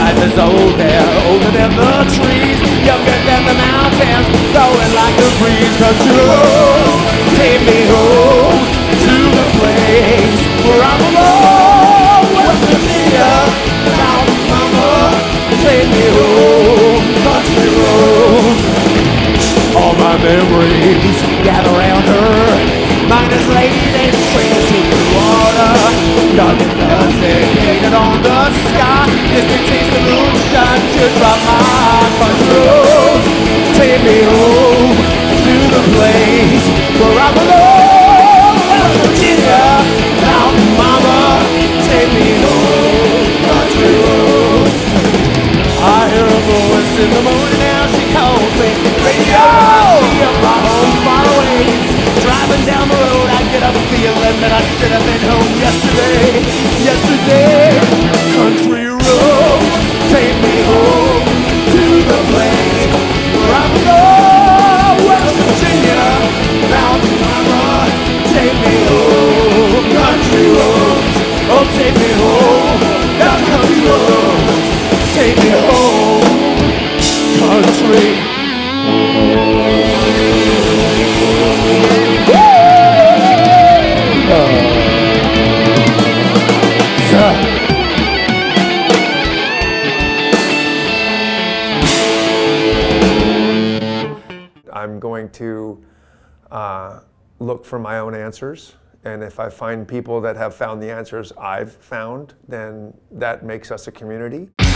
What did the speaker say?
life is old there, older than the trees, younger than the mountains, blowing like a breeze. Country road, take me home to the place where I belong. West Virginia, mountain mama, take me home. Country road. All my memories gather around her. Mine is lazy, crazy water. Nothing painted on the sky. Distant taste of moonshine to drop my country road. Take me home to the place where I belong. West Virginia, mountain mama, take me home. Country road. I hear a voice in the morning now, she calls me. Radio, my home far away. Driving down the road, I get a feeling that I should have been home yesterday. Yesterday, country road, take me home to the place where I belong. West Virginia, mountain mama, take me home. Country road, oh take me home. Down country road, take me home. Country. I'm going to look for my own answers, and if I find people that have found the answers I've found, then that makes us a community.